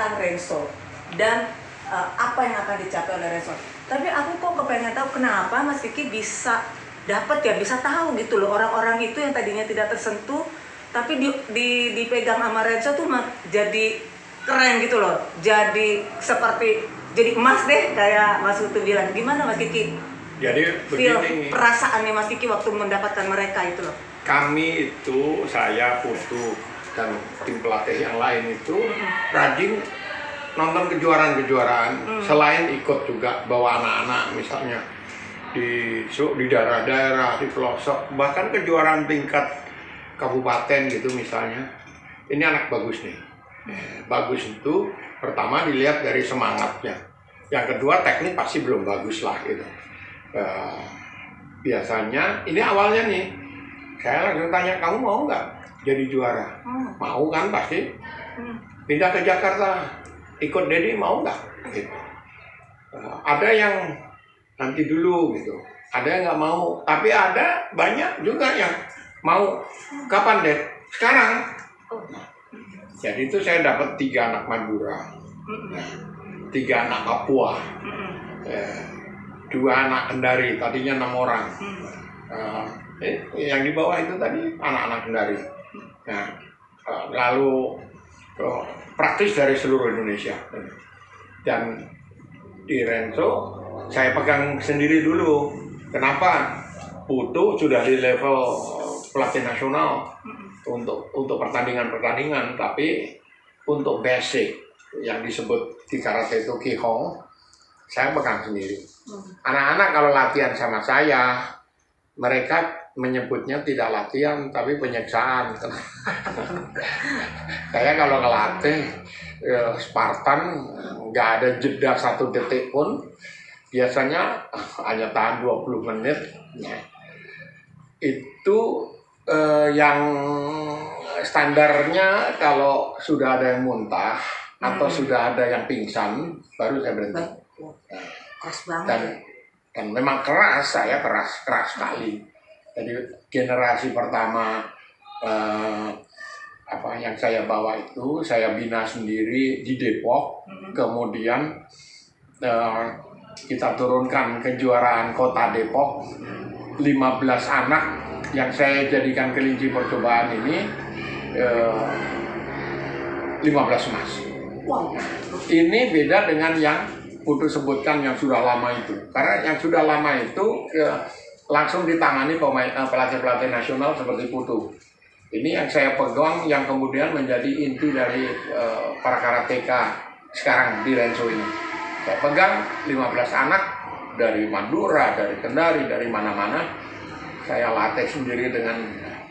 tentang Renzo dan apa yang akan dicapai oleh Renzo. Tapi aku kok kepengen tahu kenapa Mas Kiki bisa dapat ya, bisa tahu gitu loh orang-orang itu yang tadinya tidak tersentuh, tapi dipegang sama Renzo tuh jadi keren gitu loh, jadi seperti jadi emas deh kayak Mas Utu bilang. Gimana Mas Kiki? Jadi begini, perasaannya Mas Kiki waktu mendapatkan mereka itu loh. Kami itu, saya, Putu, dan tim pelatih yang lain itu rajin nonton kejuaraan-kejuaraan, selain ikut juga bawa anak-anak misalnya di daerah-daerah, di pelosok, bahkan kejuaraan tingkat kabupaten gitu misalnya. Ini anak bagus nih. Bagus itu pertama dilihat dari semangatnya, yang kedua teknik pasti belum bagus lah gitu. Biasanya ini awalnya nih, saya langsung tanya, kamu mau nggak jadi juara? Mau kan pasti. Pindah ke Jakarta, ikut Dedi mau nggak? Gitu. Ada yang nanti dulu gitu, ada yang nggak mau, tapi ada banyak juga yang mau. Kapan Ded? Sekarang. Jadi itu saya dapat 3 anak Madura, 3 anak Papua, 2 anak Kendari, tadinya 6 orang. Yang di bawah itu tadi anak-anak Kendari. Nah, lalu praktis dari seluruh Indonesia. Dan di Renzo saya pegang sendiri dulu. Kenapa? Putu sudah di level pelatih nasional untuk pertandingan-pertandingan, tapi untuk basic yang disebut di karate itu Kihong, saya pegang sendiri. Anak-anak kalau latihan sama saya, mereka menyebutnya tidak latihan tapi penyiksaan. Saya kalau ngelatih Spartan nggak ada jeda 1 detik pun, biasanya hanya tahan 20 menit. Nah, itu yang standarnya kalau sudah ada yang muntah atau sudah ada yang pingsan baru saya berhenti. Keras banget. Dan memang keras, saya keras sekali. Jadi generasi pertama yang saya bawa itu saya bina sendiri di Depok, kemudian kita turunkan kejuaraan kota Depok, 15 anak yang saya jadikan kelinci percobaan ini, 15 emas. Wow. Ini beda dengan yang Putu sebutkan yang sudah lama itu, karena yang sudah lama itu langsung ditangani pelatih-pelatih nasional seperti Putu. Ini yang saya pegang, yang kemudian menjadi inti dari para karateka sekarang di Renzo ini. Saya pegang 15 anak dari Madura, dari Kendari, dari mana-mana. Saya latih sendiri dengan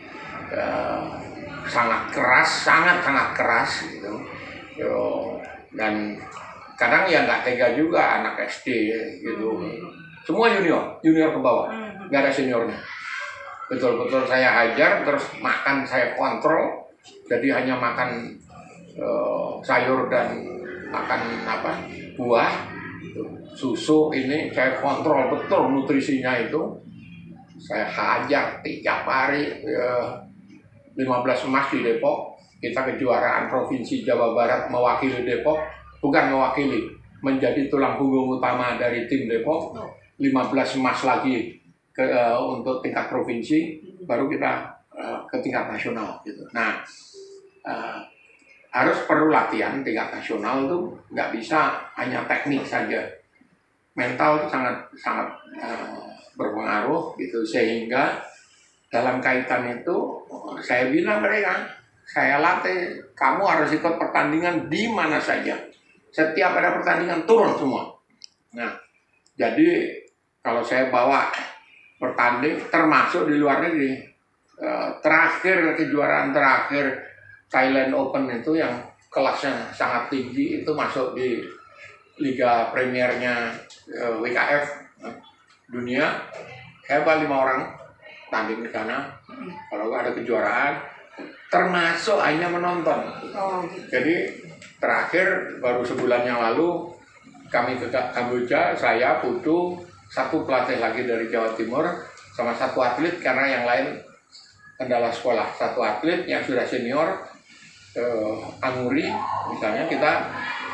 sangat sangat keras gitu. Dan kadang ya nggak tega juga anak SD gitu. Semua junior ke bawah, nggak ada seniornya. Betul-betul saya ajar, terus makan saya kontrol, jadi hanya makan sayur dan makan buah, susu, ini saya kontrol betul nutrisinya itu. Saya hajar tiap hari, 15 emas di Depok. Kita kejuaraan Provinsi Jawa Barat mewakili Depok, bukan mewakili, menjadi tulang punggung utama dari tim Depok. 15 emas lagi untuk tingkat provinsi, baru kita ke tingkat nasional gitu. Nah, harus perlu latihan tingkat nasional itu, nggak bisa hanya teknik saja. Mental itu sangat berpengaruh gitu, sehingga dalam kaitan itu saya bilang mereka, saya latih, kamu harus ikut pertandingan di mana saja. Setiap ada pertandingan turun semua. Nah, jadi kalau saya bawa bertanding, termasuk di luar negeri, kejuaraan terakhir Thailand Open itu yang kelasnya sangat tinggi, itu masuk di Liga Premiernya WKF dunia. Saya bawa 5 orang tanding di sana. Kalau ada kejuaraan, termasuk hanya menonton. Jadi terakhir baru sebulan yang lalu kami ke Kamboja, saya, Putu, 1 pelatih lagi dari Jawa Timur, sama 1 atlet karena yang lain kendala sekolah. 1 atlet yang sudah senior, Anguri misalnya, kita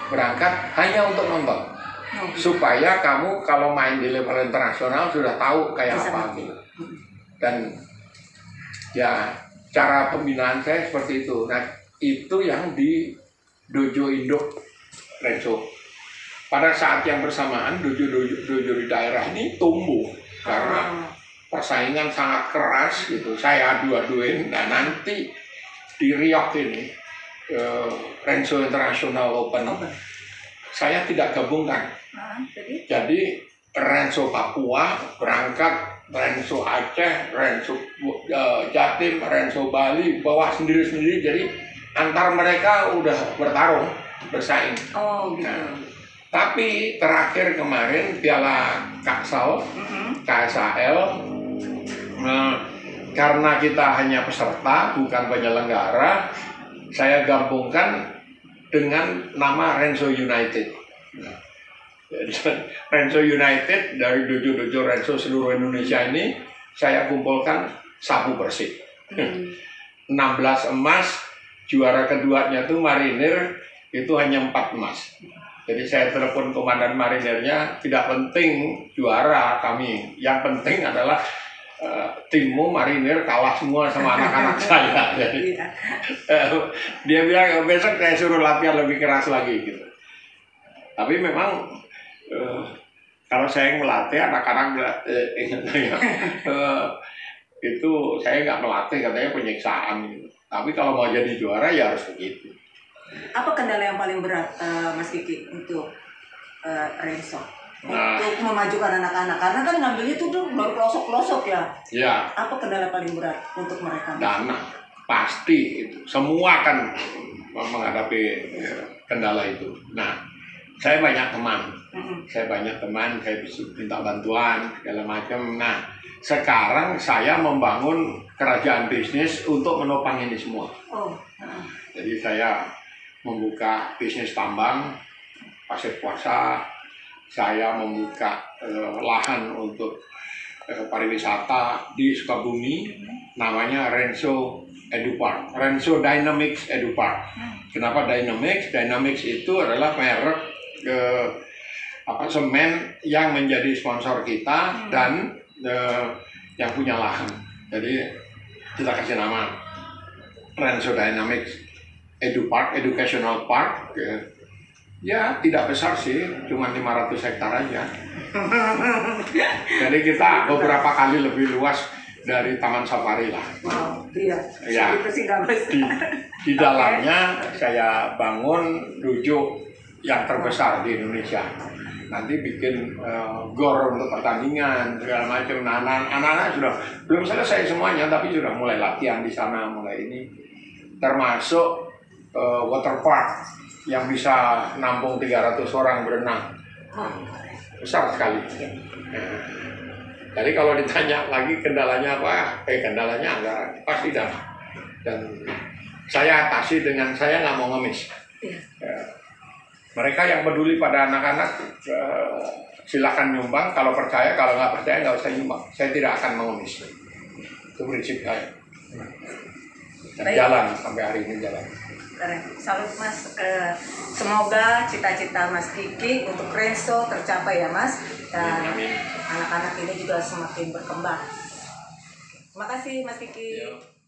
berangkat hanya untuk nonton. Supaya kamu kalau main di level internasional sudah tahu kayak apa gitu. Dan ya cara pembinaan saya seperti itu. Nah itu yang di Dojo Induk Renzo. Pada saat yang bersamaan dojo di daerah ini tumbuh karena persaingan sangat keras gitu. Saya adu-aduin. Nah nanti di Riok ini Renzo International Open saya tidak gabungkan. Jadi Renzo Papua berangkat, Renzo Aceh, Renzo Jatim, Renzo Bali bawa sendiri-sendiri. Jadi antar mereka udah bertarung, bersaing. Oh gitu. Nah, tapi terakhir kemarin Piala Kaksal, KSAL, karena kita hanya peserta bukan penyelenggara, saya gabungkan dengan nama Renzo United. Renzo United dari dojo-dojo Renzo seluruh Indonesia ini saya kumpulkan sapu bersih. 16 emas, juara keduanya tuh Marinir itu hanya 4 emas. Jadi saya telepon komandan Marinirnya, tidak penting juara kami, yang penting adalah timmu Marinir kalah semua sama anak-anak saya. Jadi dia bilang besok saya suruh latihan lebih keras lagi gitu. Tapi memang kalau saya melatih anak-anak itu saya nggak melatih, katanya penyiksaan gitu. Tapi kalau mau jadi juara ya harus begitu. Apa kendala yang paling berat Mas Kiki untuk Renzo? Untuk memajukan anak-anak, karena kan ngambilnya itu tuh baru pelosok-pelosok ya. Ya. Apa kendala paling berat untuk mereka? Dana, pasti itu. Semua akan menghadapi kendala itu. Nah, saya banyak teman, saya bisa minta bantuan segala macam. Nah, sekarang saya membangun kerajaan bisnis untuk menopang ini semua. Jadi saya membuka bisnis tambang, pasir kuasa, saya membuka lahan untuk pariwisata di Sukabumi, namanya Renzo Edupark, Renzo Dynamics Edupark. Kenapa Dynamics? Dynamics itu adalah merek semen yang menjadi sponsor kita dan yang punya lahan. Jadi kita kasih nama Renzo Dynamics Edupark, Educational Park. Ya tidak besar sih, cuma 500 hektar aja. Jadi kita beberapa kali lebih luas dari Taman Safari lah. Wow, iya. Ya, Itu sih nggak besar. di dalamnya saya bangun dojo yang terbesar di Indonesia. Nanti bikin gor untuk pertandingan segala macam. Nah, anak-anak sudah belum selesai semuanya, tapi sudah mulai latihan di sana, mulai ini. Termasuk water park yang bisa nampung 300 orang berenang. Besar sekali. Nah, jadi kalau ditanya lagi kendalanya apa? Kendalanya anggaran, pasti dana. Dan saya atasi dengan saya nggak mau ngemis. Mereka yang peduli pada anak-anak silakan nyumbang. Kalau percaya, kalau nggak percaya nggak usah nyumbang. Saya tidak akan mengemis. Itu prinsip saya. Dan jalan sampai hari ini jalan. Salut Mas, semoga cita-cita Mas Kiki untuk Renzo tercapai ya Mas, dan anak-anak ini juga semakin berkembang. Terima kasih Mas Kiki.